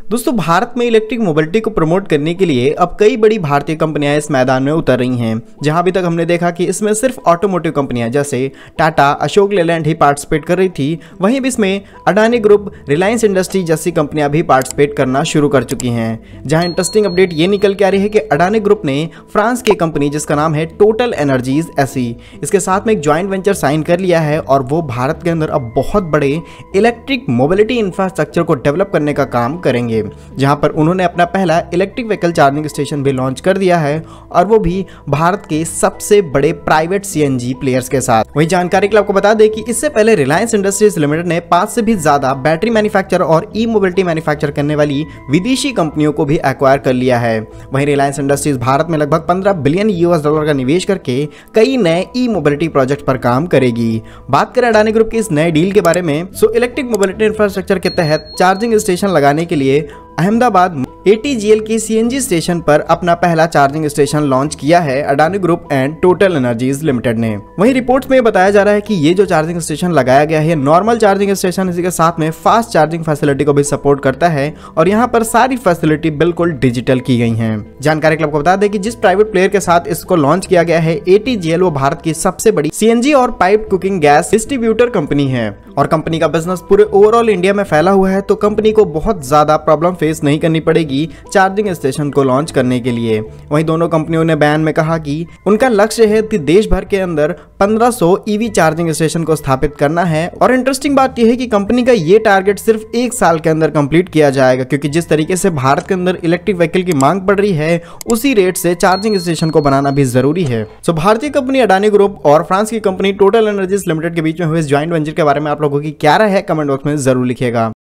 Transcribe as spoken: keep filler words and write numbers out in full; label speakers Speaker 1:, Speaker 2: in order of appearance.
Speaker 1: दोस्तों, भारत में electric mobility को प्रमोट करने के लिए अब कई बड़ी भारतीय कंपनियां इस मैदान में उतर रही हैं। जहां अभी तक हमने देखा कि इसमें सिर्फ ऑटोमोटिव कंपनियां जैसे टाटा, अशोक लेलैंड ही पार्टिसिपेट कर रही थी, वहीं अब इसमें अडानी ग्रुप, रिलायंस इंडस्ट्री जैसी कंपनियां भी पार्टिसिपेट करना शुरू कर चुकी हैं। जहां इंटरेस्टिंग अपडेट ये निकल के आ रही है कि अडानी ग्रुप ने फ्रांस की कंपनी जिसका नाम है टोटल एनर्जीज एसी, इसके साथ में एक ज्वाइंट वेंचर साइन कर लिया है और वो भारत के अंदर अब बहुत बड़े इलेक्ट्रिक मोबिलिटी इंफ्रास्ट्रक्चर को डेवलप करने का काम करेंगे, जहां पर उन्होंने अपना पहला इलेक्ट्रिक व्हीकल चार्जिंग स्टेशन भी लॉन्च कर दिया है और वो भी भारत के सबसे बड़े प्राइवेट सीएनजी प्लेयर्स के साथ। वही जानकारी के लिए आपको बता दें कि इससे पहले रिलायंस इंडस्ट्रीज लिमिटेड ने पांच से भी ज्यादा बैटरी मैन्युफैक्चर और ई मोबिलिटी मैन्युफैक्चर करने वाली विदेशी कंपनियों को भी एक्वायर कर लिया है। वहीं रिलायंस इंडस्ट्रीज भारत में लगभग पंद्रह बिलियन यूएस डॉलर का निवेश करके कई नए ई मोबिलिटी प्रोजेक्ट पर काम करेगी। बात करें अडानी ग्रुप की इस नए डील के बारे में, सो इलेक्ट्रिक मोबिलिटी इंफ्रास्ट्रक्चर के तहत चार्जिंग स्टेशन लगाने के लिए अहमदाबाद एटीजीएल के सीएनजी स्टेशन पर अपना पहला चार्जिंग स्टेशन लॉन्च किया है Adani group and Total Energies limited ने। वहीं रिपोर्ट्स में बताया जा रहा है कि ये जो चार्जिंग स्टेशन लगाया गया है नॉर्मल चार्जिंग स्टेशन, इसी के साथ में फास्ट चार्जिंग फैसिलिटी को भी सपोर्ट करता है और यहाँ पर सारी फैसिलिटी बिल्कुल डिजिटल की गई है। जानकारी के लिए आपको बता दें कि जिस प्राइवेट प्लेयर के साथ इसको लॉन्च किया गया है एटीजीएल, वो भारत की सबसे बड़ी सीएनजी और pipe cooking gas distributor company है और कंपनी का बिजनेस पूरे ओवरऑल इंडिया में फैला हुआ है, तो कंपनी को बहुत ज्यादा प्रॉब्लम फेस नहीं करनी पड़ेगी चार्जिंग स्टेशन को लॉन्च करने के लिए। वहीं दोनों कंपनियों ने बयान में कहा कि उनका लक्ष्य है कि देश भर के अंदर पंद्रह सौ ईवी चार्जिंग स्टेशन को स्थापित करना है और इंटरेस्टिंग बात यह है कि कंपनी का ये टारगेट सिर्फ एक साल के अंदर कंप्लीट किया जाएगा, क्योंकि जिस तरीके से भारत के अंदर इलेक्ट्रिक व्हीकल की मांग बढ़ रही है उसी रेट से चार्जिंग स्टेशन को बनाना भी जरूरी है। सो भारतीय कंपनी अडानी ग्रुप और फ्रांस की कंपनी टोटल एनर्जीज लिमिटेड के बीच में हुए इस ज्वाइंट वेंचर के बारे में आप लोगों की क्या राय है, कमेंट बॉक्स में जरूर लिखिएगा।